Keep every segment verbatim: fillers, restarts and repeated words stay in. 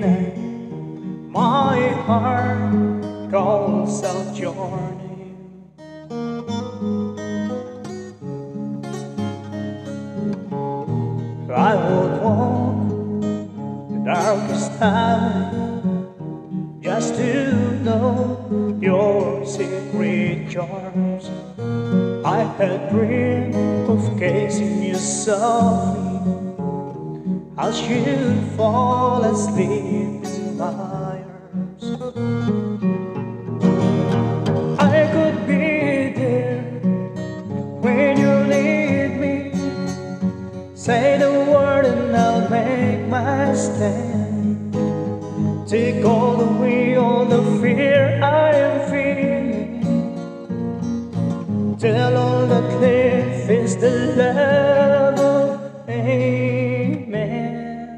midnight, my heart calls out your name. I would walk the darkest highway just to know your secret charms. I had dreamed of kissing you softly as you fall asleep in my arms. I could be there when you need me. Say the word and I'll make my stand. Take all away all the fear I am feeling. Tell all the cliff is the love of amen.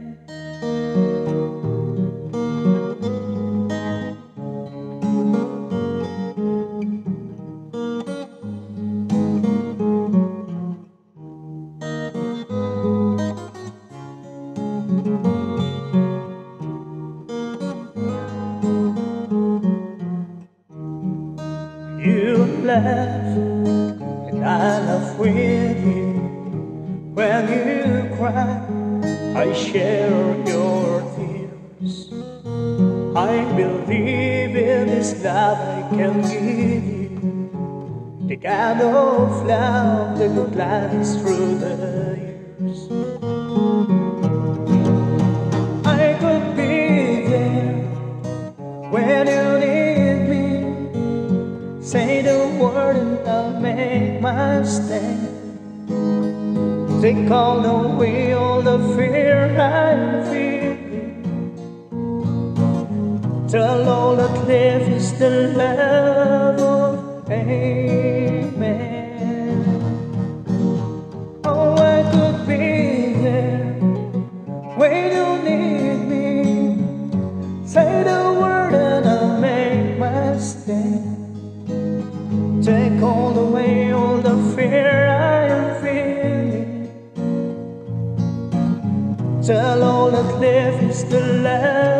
You laugh and I laugh with you. When you cry, I share your tears. I believe in this love I can give you, the kind of love that will last through the years. I could be there when you need me. Say the word and I'll make my stand. Take all away all the fear I'm feeling. Tell all that live is the love of amen. Oh, I could be there when you need me. Say the word and I'll make my stand. Take all away all the fear I am feeling. Tell all that live is the love